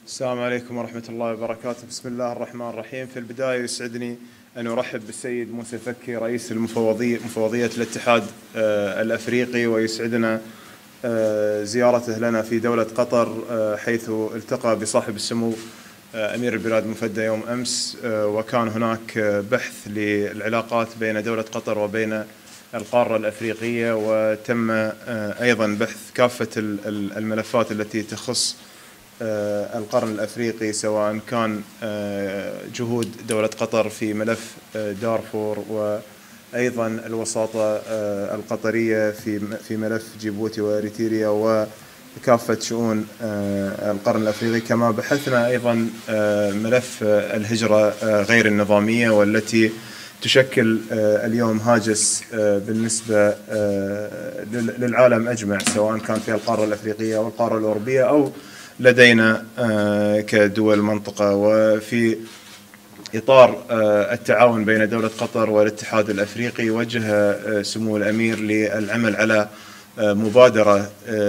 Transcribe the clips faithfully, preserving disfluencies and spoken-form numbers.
السلام عليكم ورحمة الله وبركاته. بسم الله الرحمن الرحيم. في البداية يسعدني أن أرحب بالسيد موسى فكي رئيس المفوضية مفوضية الاتحاد آه الأفريقي، ويسعدنا آه زيارته لنا في دولة قطر، آه حيث التقى بصاحب السمو آه أمير البلاد مفدى يوم أمس، آه وكان هناك آه بحث للعلاقات بين دولة قطر وبين القارة الأفريقية، وتم آه أيضا بحث كافة الملفات التي تخص القرن الأفريقي، سواء كان جهود دولة قطر في ملف دارفور، وأيضا الوساطة القطرية في في ملف جيبوتي وإريتريا وكافة شؤون القرن الأفريقي. كما بحثنا أيضا ملف الهجرة غير النظامية، والتي تشكل اليوم هاجس بالنسبة للعالم أجمع، سواء كان في القارة الأفريقية أو القارة الأوروبية أو لدينا كدول منطقة. وفي إطار التعاون بين دولة قطر والاتحاد الأفريقي، وجه سمو الأمير للعمل على مبادرة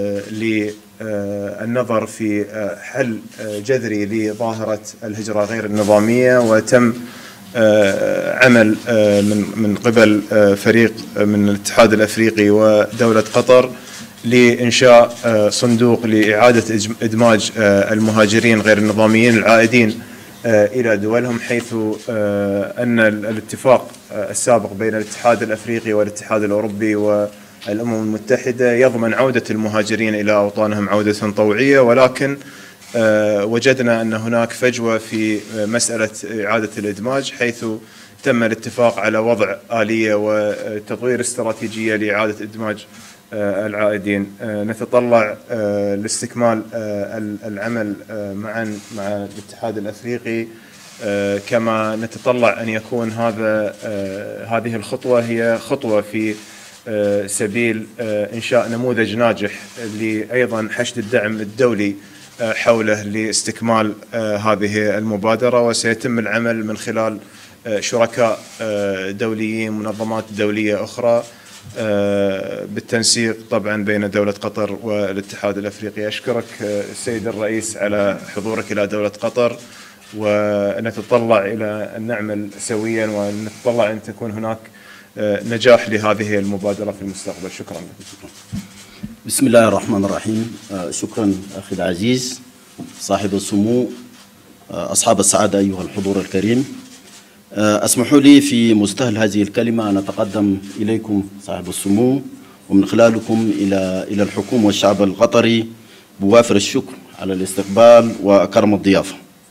للنظر في حل جذري لظاهرة الهجرة غير النظامية، وتم عمل من من قبل فريق من الاتحاد الأفريقي ودولة قطر لإنشاء صندوق لإعادة إدماج المهاجرين غير النظاميين العائدين إلى دولهم، حيث أن الاتفاق السابق بين الاتحاد الأفريقي والاتحاد الأوروبي والأمم المتحدة يضمن عودة المهاجرين إلى أوطانهم عودة طوعية، ولكن وجدنا أن هناك فجوة في مسألة إعادة الإدماج، حيث تم الاتفاق على وضع آلية وتطوير استراتيجية لإعادة إدماج العائدين. نتطلع لاستكمال العمل معا مع الاتحاد الأفريقي، كما نتطلع أن يكون هذا هذه الخطوة هي خطوة في سبيل إنشاء نموذج ناجح لأيضا حشد الدعم الدولي حوله لاستكمال هذه المبادرة. وسيتم العمل من خلال شركاء دوليين، منظمات دولية أخرى، بالتنسيق طبعا بين دولة قطر والاتحاد الأفريقي. أشكرك السيد الرئيس على حضورك إلى دولة قطر، ونتطلع إلى أن نعمل سويا، ونتطلع أن تكون هناك نجاح لهذه المبادرة في المستقبل. شكرا. بسم الله الرحمن الرحيم. شكرا أخي العزيز صاحب السمو، أصحاب السعادة، أيها الحضور الكريم. اسمحوا لي في مستهل هذه الكلمة أن أتقدم إليكم صاحب السمو ومن خلالكم إلى إلى الحكومة والشعب القطري بوافر الشكر على الاستقبال وكرم الضيافة.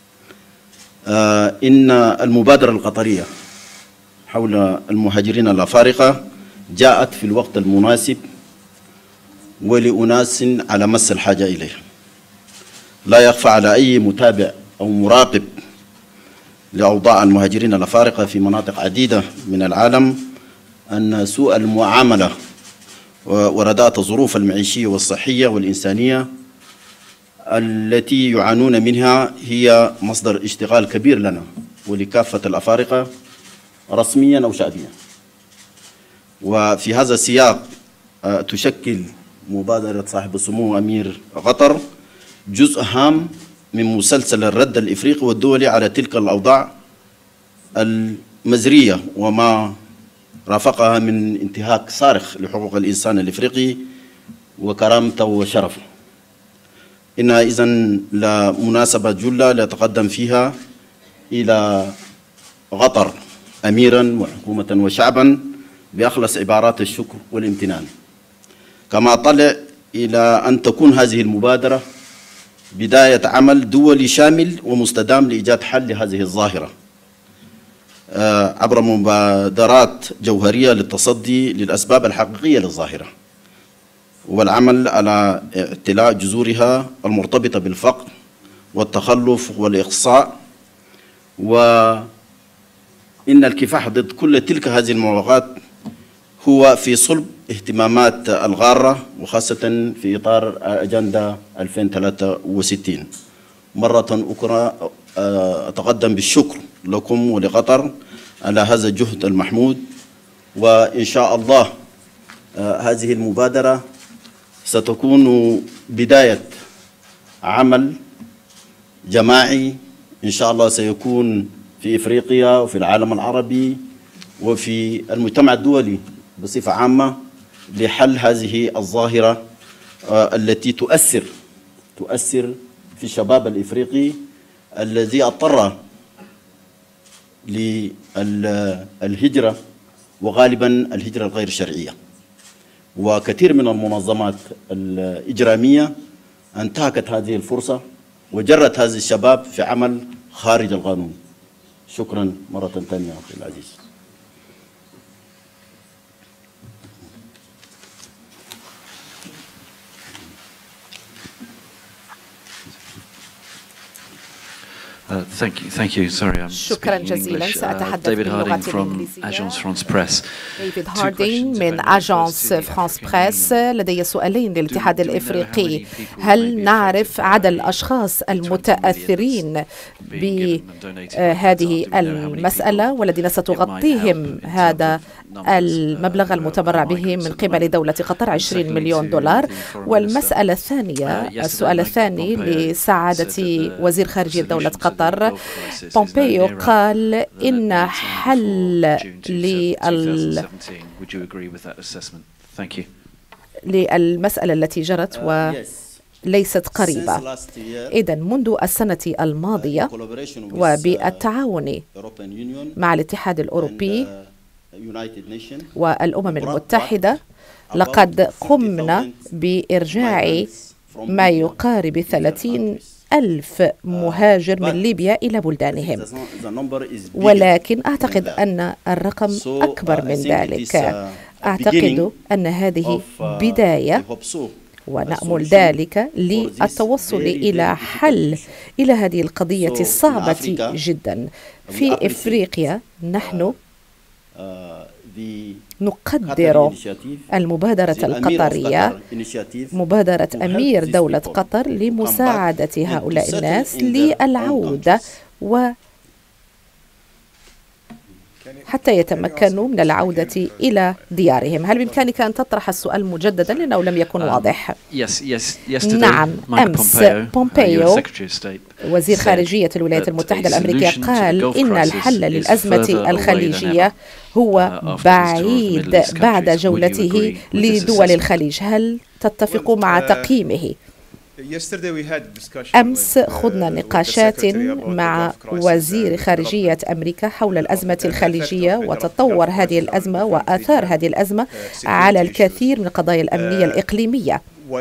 إن المبادرة القطرية حول المهاجرين الأفارقة جاءت في الوقت المناسب ولأناس على مس الحاجة إليها. لا يخفى على أي متابع أو مراقب لأوضاع المهاجرين الأفارقة في مناطق عديدة من العالم أن سوء المعاملة ورداءة الظروف المعيشية والصحية والإنسانية التي يعانون منها هي مصدر اشتغال كبير لنا ولكافة الأفارقة رسميا أو شعبيا. وفي هذا السياق تشكل مبادرة صاحب السمو أمير قطر جزء هام من مسلسل الرد الإفريقي والدولي على تلك الأوضاع المزرية وما رافقها من انتهاك صارخ لحقوق الإنسان الإفريقي وكرامته وشرفه. إنها إذن لمناسبة جلة ليتقدم فيها إلى قطر أميرا وحكومة وشعبا بأخلص عبارات الشكر والامتنان، كما طلع إلى أن تكون هذه المبادرة بداية عمل دولي شامل ومستدام لإيجاد حل لهذه الظاهرة عبر مبادرات جوهرية للتصدي للأسباب الحقيقية للظاهرة والعمل على اعتلاء جذورها المرتبطة بالفقر والتخلف والإقصاء. وإن الكفاح ضد كل تلك هذه المعوقات هو في صلب اهتمامات الغارة، وخاصة في إطار أجندة ألفين وثلاثة وستين. مرة أخرى أتقدم بالشكر لكم ولقطر على هذا الجهد المحمود، وإن شاء الله هذه المبادرة ستكون بداية عمل جماعي إن شاء الله سيكون في إفريقيا وفي العالم العربي وفي المجتمع الدولي بصفة عامة لحل هذه الظاهرة التي تؤثر تؤثر في الشباب الإفريقي الذي اضطر للهجرة وغالبا الهجرة الغير شرعية. وكثير من المنظمات الإجرامية انتهكت هذه الفرصة وجرت هذه الشباب في عمل خارج القانون. شكرا مرة ثانية أخي العزيز. Uh, thank you, thank you. Sorry, I'm شكرا جزيلا. سأتحدث باللغة الإنجليزية. ديفيد هاردينغ من أجانس فرانس بريس. لدي سؤالين للاتحاد الإفريقي. هل نعرف عدد الأشخاص المتأثرين بهذه المسألة والذين ستغطيهم هذا المبلغ المتبرع به من قبل دولة قطر عشرين مليون دولار؟ والمسألة الثانية، السؤال الثاني لسعادة وزير خارجية دولة قطر. بومبيو قال إن حل للمسألة التي جرت وليست قريبة. إذن منذ السنة الماضية وبالتعاون مع الاتحاد الأوروبي والأمم المتحدة لقد قمنا بإرجاع ما يقارب ثلاثين ألف مهاجر من ليبيا إلى بلدانهم، ولكن أعتقد أن الرقم أكبر من ذلك. أعتقد أن هذه بداية ونأمل ذلك للتوصل إلى حل إلى هذه القضية الصعبة جدا. في إفريقيا نحن نقدر المبادرة القطرية، مبادرة أمير دولة قطر لمساعدة هؤلاء الناس للعودة و حتى يتمكنوا من العودة إلى ديارهم. هل بإمكانك أن تطرح السؤال مجددا لأنه لم يكن واضح؟ نعم. أمس بومبيو وزير خارجية الولايات المتحدة الأمريكية قال إن الحل للأزمة الخليجية هو بعيد بعد جولته لدول الخليج. هل تتفق مع تقييمه؟ أمس خضنا نقاشات مع وزير خارجية أمريكا حول الأزمة الخليجية وتطور هذه الأزمة وآثار هذه الأزمة على الكثير من القضايا الأمنية الإقليمية.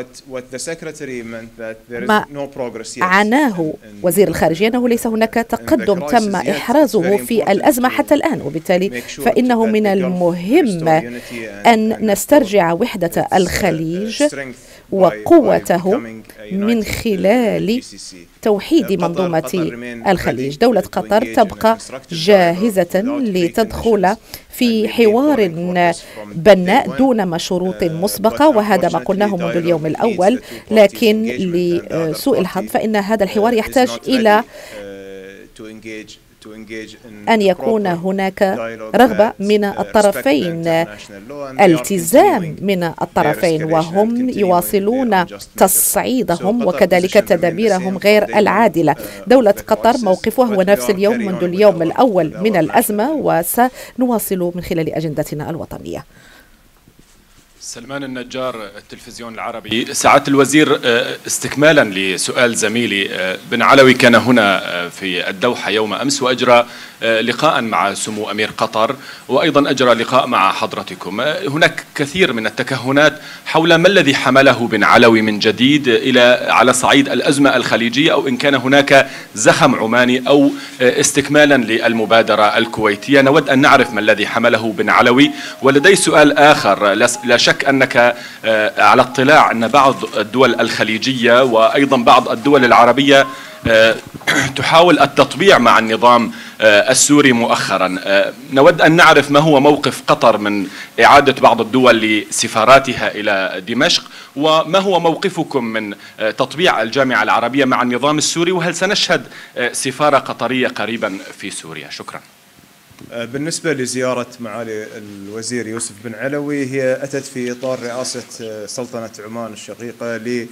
ما عناه وزير الخارجية أنه ليس هناك تقدم تم إحرازه في الأزمة حتى الآن، وبالتالي فإنه من المهم أن نسترجع وحدة الخليج وقوته من خلال توحيد منظومة الخليج. دولة قطر تبقى جاهزة لتدخل في حوار بناء دون مشروط مسبقة، وهذا ما قلناه منذ اليوم الأول، لكن لسوء الحظ فإن هذا الحوار يحتاج إلى أن يكون هناك رغبة من الطرفين، التزام من الطرفين، وهم يواصلون تصعيدهم وكذلك تدابيرهم غير العادلة. دولة قطر موقفها هو نفس اليوم منذ اليوم الأول من الأزمة، وسنواصل من خلال أجندتنا الوطنية. سلمان النجار، التلفزيون العربي. سعادة الوزير، استكمالا لسؤال زميلي بن علوي، كان هنا في الدوحة يوم أمس وأجرى لقاء مع سمو أمير قطر، وأيضا أجرى لقاء مع حضرتكم. هناك كثير من التكهنات حول ما الذي حمله بن علوي من جديد إلى على صعيد الأزمة الخليجية، أو إن كان هناك زخم عماني أو استكمالا للمبادرة الكويتية. نود أن نعرف ما الذي حمله بن علوي. ولدي سؤال آخر، لا شك أنك على اطلاع أن بعض الدول الخليجية وأيضا بعض الدول العربية تحاول التطبيع مع النظام السوري مؤخرا. نود أن نعرف ما هو موقف قطر من إعادة بعض الدول لسفاراتها إلى دمشق، وما هو موقفكم من تطبيع الجامعة العربية مع النظام السوري، وهل سنشهد سفارة قطرية قريبا في سوريا؟ شكرا. بالنسبة لزيارة معالي الوزير يوسف بن علوي، هي أتت في إطار رئاسة سلطنة عمان الشقيقة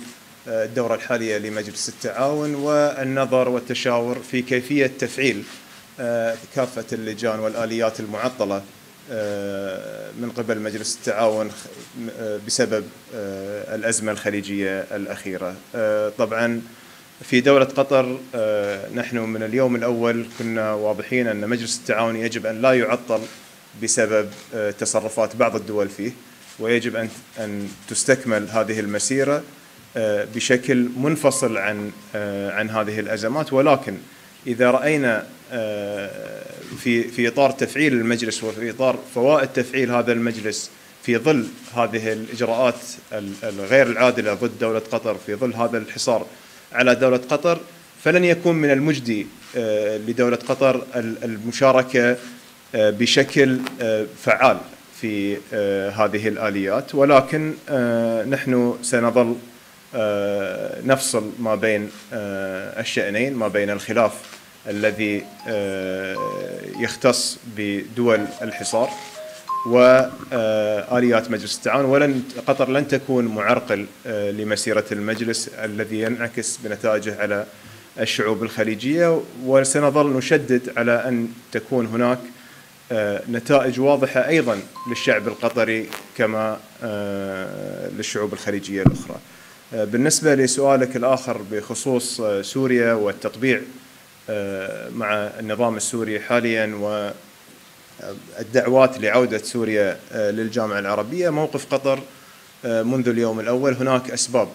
الدورة الحالية لمجلس التعاون والنظر والتشاور في كيفية تفعيل كافة اللجان والآليات المعطلة من قبل مجلس التعاون بسبب الأزمة الخليجية الأخيرة. طبعا في دولة قطر نحن من اليوم الأول كنا واضحين أن مجلس التعاون يجب أن لا يعطل بسبب تصرفات بعض الدول فيه، ويجب أن أن تستكمل هذه المسيرة بشكل منفصل عن عن هذه الأزمات. ولكن إذا رأينا في في إطار تفعيل المجلس وفي إطار فوائد تفعيل هذا المجلس في ظل هذه الإجراءات الغير العادلة ضد دولة قطر، في ظل هذا الحصار على دولة قطر، فلن يكون من المجدي لدولة قطر المشاركة بشكل فعال في هذه الآليات. ولكن نحن سنظل نفصل ما بين الشأنين، ما بين الخلاف الذي يختص بدول الحصار وآليات مجلس التعاون. ولن قطر لن تكون معرقل لمسيرة المجلس الذي ينعكس بنتائجه على الشعوب الخليجية، وسنظل نشدد على أن تكون هناك نتائج واضحة أيضا للشعب القطري كما للشعوب الخليجية الأخرى. بالنسبة لسؤالك الآخر بخصوص سوريا والتطبيع مع النظام السوري حاليا والدعوات لعودة سوريا للجامعة العربية، موقف قطر منذ اليوم الأول هناك أسباب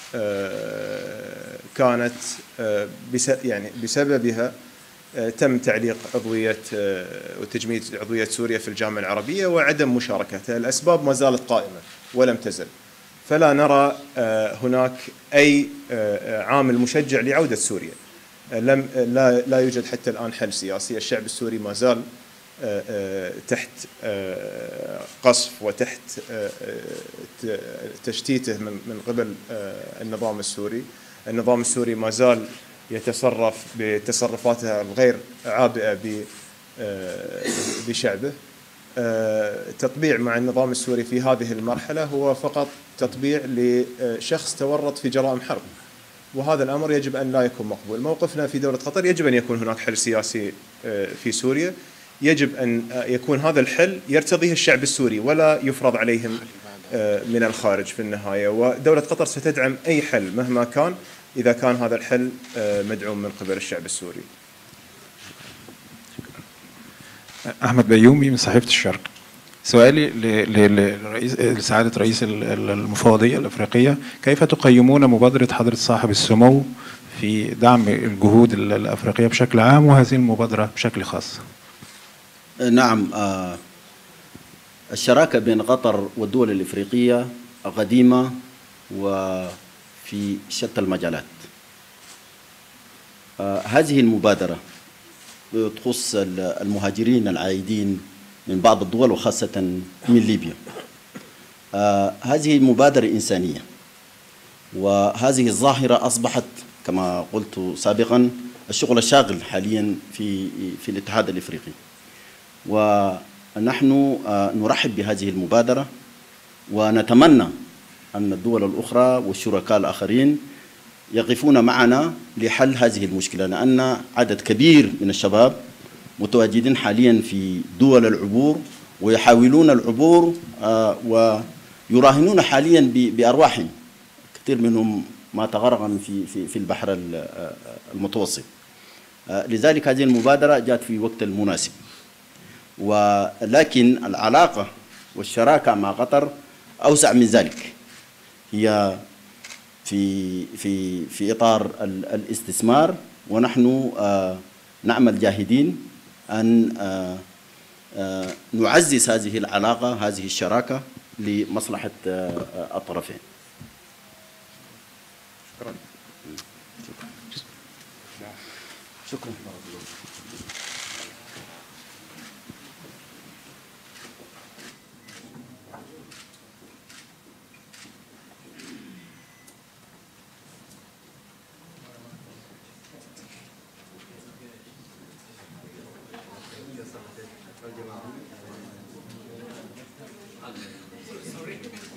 كانت يعني بسببها تم تعليق عضوية وتجميد عضوية سوريا في الجامعة العربية وعدم مشاركتها. الأسباب ما زالت قائمة ولم تزل، فلا نرى هناك أي عامل مشجع لعودة سوريا. لم لا لا يوجد حتى الآن حل سياسي. الشعب السوري ما زال تحت قصف وتحت تشتيته من من قبل النظام السوري. النظام السوري ما زال يتصرف بتصرفاته الغير عابئة بشعبه. تطبيع مع النظام السوري في هذه المرحلة هو فقط تطبيع لشخص تورط في جرائم حرب، وهذا الأمر يجب أن لا يكون مقبول. موقفنا في دولة قطر يجب أن يكون هناك حل سياسي في سوريا، يجب أن يكون هذا الحل يرتضيه الشعب السوري ولا يفرض عليهم من الخارج في النهاية. ودولة قطر ستدعم أي حل مهما كان إذا كان هذا الحل مدعوم من قبل الشعب السوري. أحمد بيومي من صحيفة الشرق. سؤالي لرئيس لسعادة رئيس المفوضية الأفريقية، كيف تقيمون مبادرة حضرة صاحب السمو في دعم الجهود الأفريقية بشكل عام وهذه المبادرة بشكل خاص؟ نعم، الشراكة بين قطر والدول الإفريقية قديمة وفي شتى المجالات. هذه المبادرة تخص المهاجرين العائدين من بعض الدول وخاصة من ليبيا. آه هذه مبادرة إنسانية، وهذه الظاهرة أصبحت كما قلت سابقا الشغل الشاغل حاليا في في الاتحاد الإفريقي، ونحن آه نرحب بهذه المبادرة ونتمنى أن الدول الأخرى والشركاء الآخرين يقفون معنا لحل هذه المشكلة، لأن عدد كبير من الشباب متواجدين حاليا في دول العبور ويحاولون العبور ويراهنون حاليا بأرواحهم. كثير منهم ما تغرق في في في البحر المتوسط. لذلك هذه المبادرة جاءت في وقت المناسب، ولكن العلاقة والشراكة مع قطر أوسع من ذلك. هي في في في إطار الاستثمار، ونحن نعمل جاهدين أن نعزز هذه العلاقة، هذه الشراكة لمصلحة الطرفين. شكرا. شكرا. Sorry.